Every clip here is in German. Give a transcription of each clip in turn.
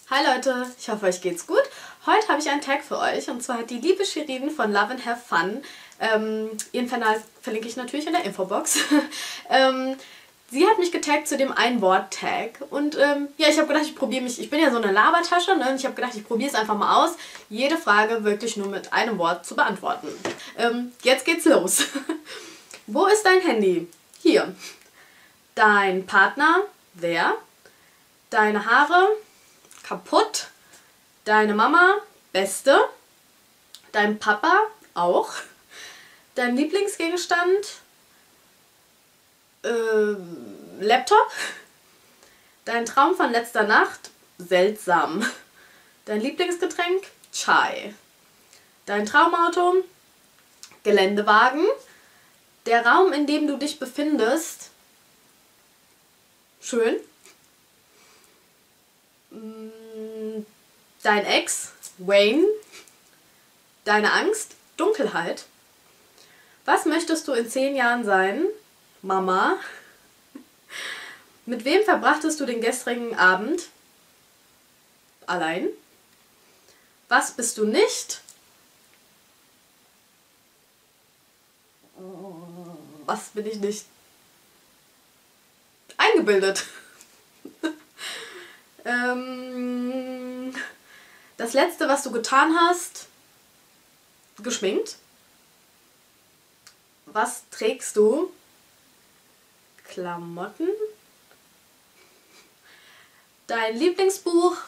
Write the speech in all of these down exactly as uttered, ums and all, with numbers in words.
Hi Leute, ich hoffe euch geht's gut. Heute habe ich einen Tag für euch und zwar hat die liebe Shirin von Love and Have Fun, ähm, ihren Kanal verlinke ich natürlich in der Infobox, ähm, sie hat mich getaggt zu dem Ein-Wort-Tag und ähm, ja, ich habe gedacht, ich probiere mich, ich bin ja so eine Labertasche, ne, und ich habe gedacht, ich probiere es einfach mal aus, jede Frage wirklich nur mit einem Wort zu beantworten. Ähm, jetzt geht's los. Wo ist dein Handy? Hier. Dein Partner? Wer? Deine Haare? Kaputt. Deine Mama? Beste. Dein Papa? Auch. Dein Lieblingsgegenstand? Äh, Laptop. Dein Traum von letzter Nacht? Seltsam. Dein Lieblingsgetränk? Chai. Dein Traumauto? Geländewagen. Der Raum, in dem du dich befindest? Schön. Dein Ex? Wayne. Deine Angst? Dunkelheit. Was möchtest du in zehn Jahren sein? Mama. Mit wem verbrachtest du den gestrigen Abend? Allein. Was bist du nicht? Was bin ich nicht? Eingebildet. ähm, das letzte, was du getan hast? Geschminkt. Was trägst du? Klamotten. Dein Lieblingsbuch?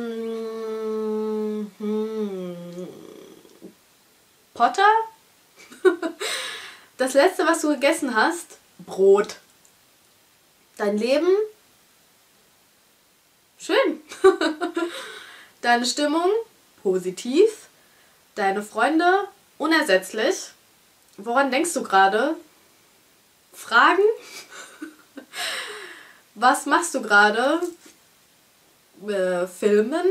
Mm -hmm. Potter? Das letzte, was du gegessen hast? Brot. Dein Leben? Schön. Deine Stimmung? Positiv. Deine Freunde? Unersetzlich. Woran denkst du gerade? Fragen? Was machst du gerade? Äh, Filmen.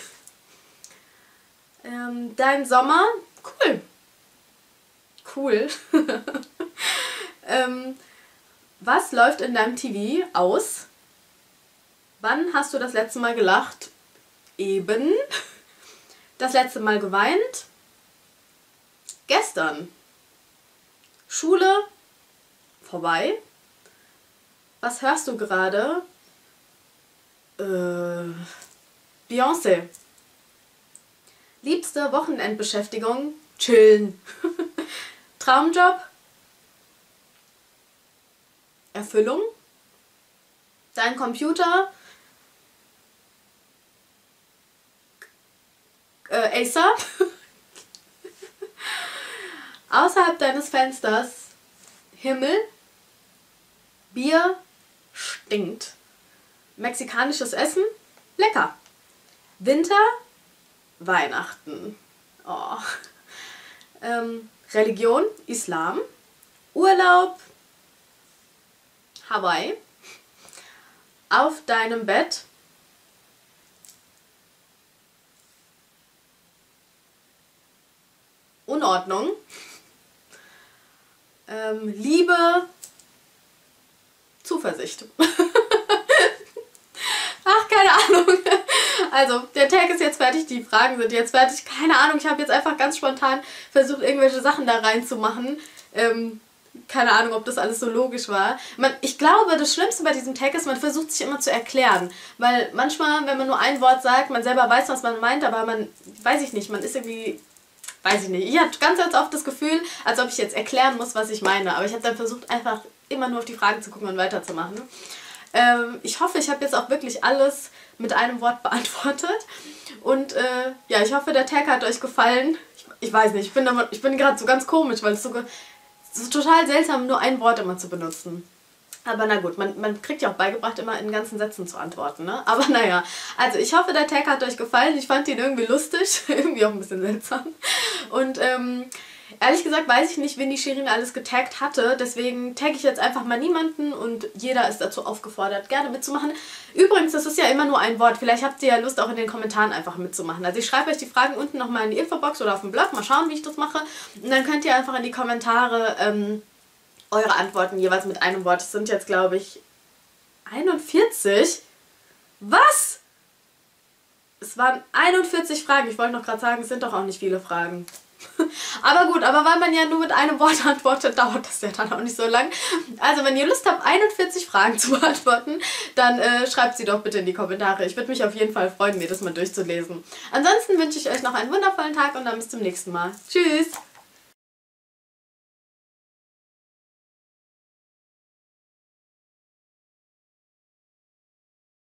Ähm, dein Sommer? Cool. Cool. ähm, was läuft in deinem T V aus? Wann hast du das letzte Mal gelacht? Eben. Das letzte Mal geweint? Gestern. Schule? Vorbei. Was hörst du gerade? Äh, Beyoncé. Liebste Wochenendbeschäftigung? Chillen. Traumjob? Erfüllung? Dein Computer? Äh, Acer? Außerhalb deines Fensters? Himmel? Bier? Stinkt. Mexikanisches Essen? Lecker. Winter? Weihnachten. Oh. Ähm, Religion? Islam. Urlaub? Hawaii. Auf deinem Bett? Unordnung. Ähm, Liebe? Zuversicht. Ach, keine Ahnung. Also, der Tag ist jetzt fertig, die Fragen sind jetzt fertig. Keine Ahnung, ich habe jetzt einfach ganz spontan versucht, irgendwelche Sachen da reinzumachen. Ähm, keine Ahnung, ob das alles so logisch war. Man, ich glaube, das Schlimmste bei diesem Tag ist, man versucht sich immer zu erklären. Weil manchmal, wenn man nur ein Wort sagt, man selber weiß, was man meint, aber man, weiß ich nicht, man ist irgendwie, weiß ich nicht. Ich hatte ganz, ganz oft das Gefühl, als ob ich jetzt erklären muss, was ich meine. Aber ich habe dann versucht, einfach immer nur auf die Fragen zu gucken und weiterzumachen. Ähm, ich hoffe, ich habe jetzt auch wirklich alles mit einem Wort beantwortet. Und äh, ja, ich hoffe, der Tag hat euch gefallen. Ich, ich weiß nicht, ich bin, ich bin gerade so ganz komisch, weil es so, so total seltsam, nur ein Wort immer zu benutzen. Aber na gut, man, man kriegt ja auch beigebracht, immer in ganzen Sätzen zu antworten, ne? Aber naja, also ich hoffe, der Tag hat euch gefallen. Ich fand ihn irgendwie lustig, irgendwie auch ein bisschen seltsam. Und ähm, ehrlich gesagt weiß ich nicht, wen die Shirin alles getaggt hatte, deswegen tagge ich jetzt einfach mal niemanden und jeder ist dazu aufgefordert, gerne mitzumachen. Übrigens, das ist ja immer nur ein Wort, vielleicht habt ihr ja Lust, auch in den Kommentaren einfach mitzumachen. Also ich schreibe euch die Fragen unten nochmal in die Infobox oder auf dem Blog, mal schauen, wie ich das mache. Und dann könnt ihr einfach in die Kommentare ähm, eure Antworten jeweils mit einem Wort. Es sind jetzt, glaube ich, einundvierzig. Was? Es waren einundvierzig Fragen. Ich wollte noch gerade sagen, es sind doch auch nicht viele Fragen. Aber gut, aber weil man ja nur mit einem Wort antwortet, dauert das ja dann auch nicht so lang. Also wenn ihr Lust habt, einundvierzig Fragen zu beantworten, dann äh, schreibt sie doch bitte in die Kommentare. Ich würde mich auf jeden Fall freuen, mir das mal durchzulesen. Ansonsten wünsche ich euch noch einen wundervollen Tag und dann bis zum nächsten Mal. Tschüss!